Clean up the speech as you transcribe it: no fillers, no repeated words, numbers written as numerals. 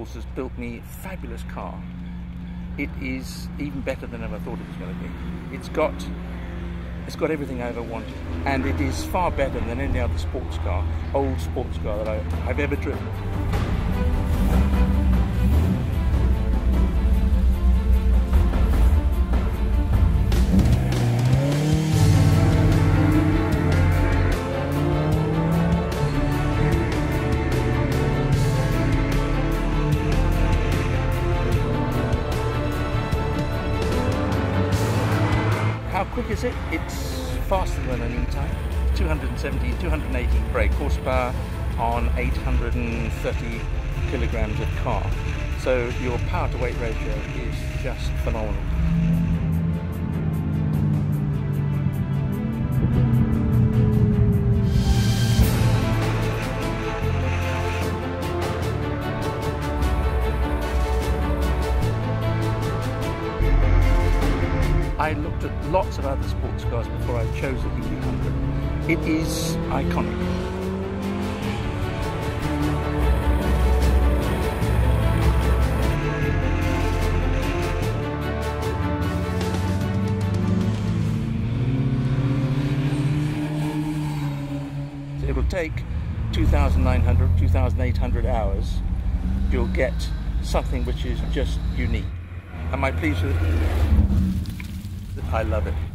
Rawles has built me a fabulous car. It is even better than I ever thought it was going to be. It's got everything I ever wanted, and it is far better than any other sports car, old sports car that I've ever driven. How quick is it? It's faster than an E-Type. 280 brake horsepower on 830 kilograms of car. So your power to weight ratio is just phenomenal. I looked at lots of other sports cars before I chose the Healey 100. It is iconic. It will take 2,900, 2,800 hours. You'll get something which is just unique. Am I pleased with it? I love it.